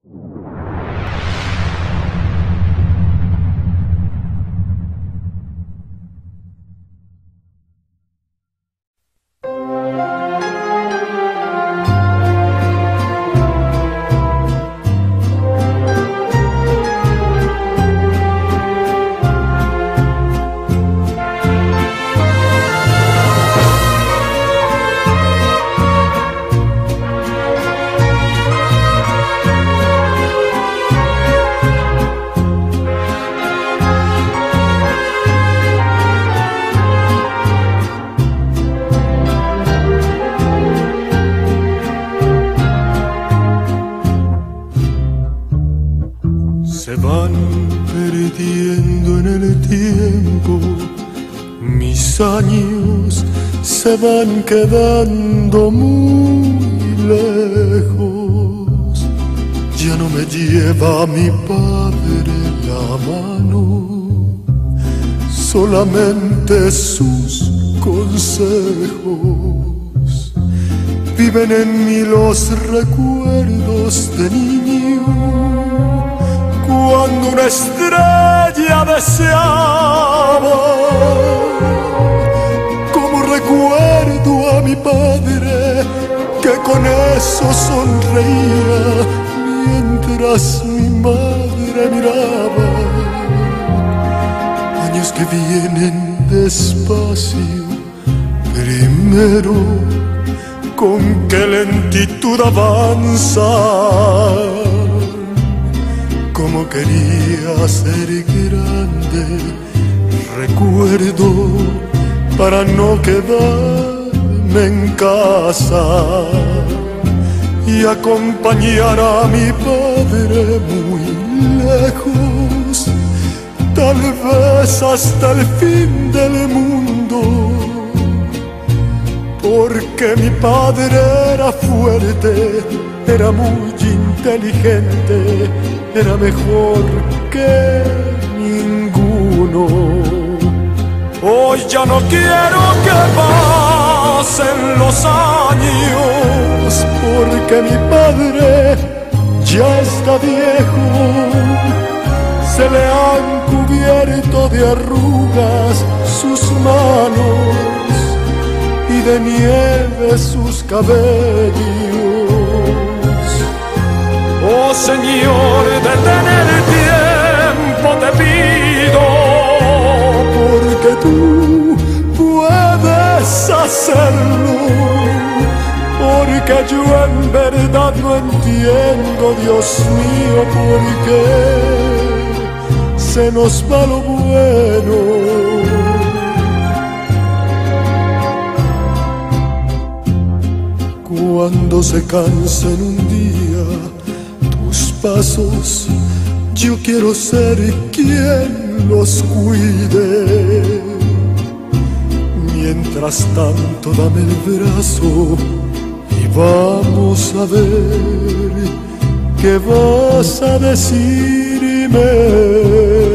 Se van perdiendo en el tiempo, mis años se van quedando muy lejos. Ya no me lleva mi padre la mano, solamente sus consejos. Viven en mí los recuerdos de niño, cuando una estrella deseaba. Como recuerdo a mi padre, que con eso sonreía mientras mi madre miraba. Años que vienen despacio, primero con qué lentitud avanzan. Como quería ser grande, recuerdo, para no quedarme en casa y acompañar a mi padre muy lejos, tal vez hasta el fin del mundo, porque mi padre era fuerte, era muy inteligente, era mejor que ninguno. Hoy ya no quiero que pasen los años, porque mi padre ya está viejo. Se le han cubierto de arrugas sus manos y de nieve sus cabellos. Oh Señor, detén el tiempo, te pido, porque tú puedes hacerlo, porque yo en verdad no entiendo, Dios mío, por qué se nos va lo bueno. Cuando se cansen un día pasos, yo quiero ser quien los cuide. Mientras tanto dame el brazo y vamos a ver qué vas a decirme.